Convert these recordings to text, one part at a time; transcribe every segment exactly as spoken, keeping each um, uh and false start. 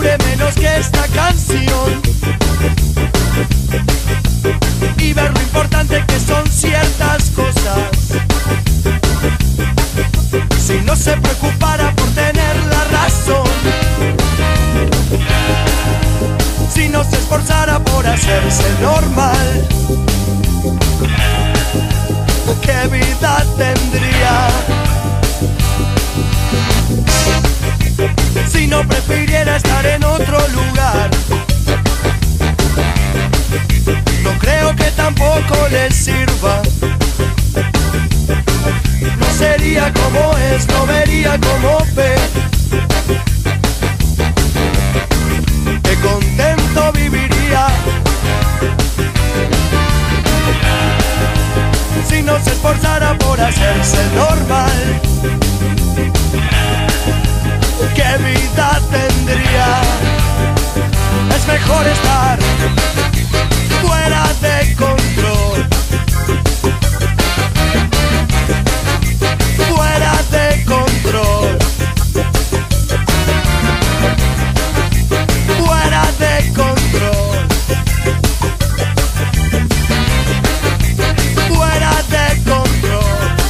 sufre menos que esta canción y ver lo importante que son ciertas cosas. Si no se preocupara por tener la razón, si no se esforzara por hacerse normal, ¿qué vida tendría? Si no prefiriera estar en otro lugar, no creo que tampoco le sirva. No sería como es, no vería como ve. Qué contento viviría si no se esforzara por hacerse normal. ¿Qué vida tendría? Es mejor estar fuera de control, fuera de control, fuera de control, fuera de control.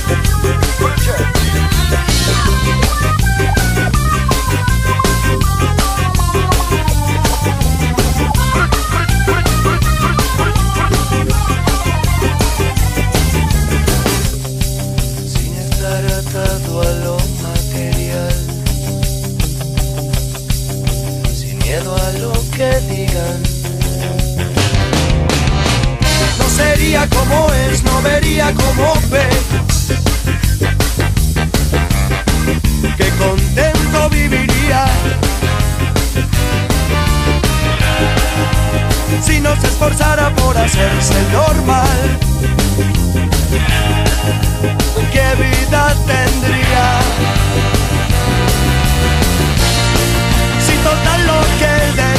Atado a lo material, sin miedo a lo que digan. No sería como es, no vería como ve. Qué contento viviría si no se esforzara por hacerse normal. ¿Qué vida tendría? Si total lo que él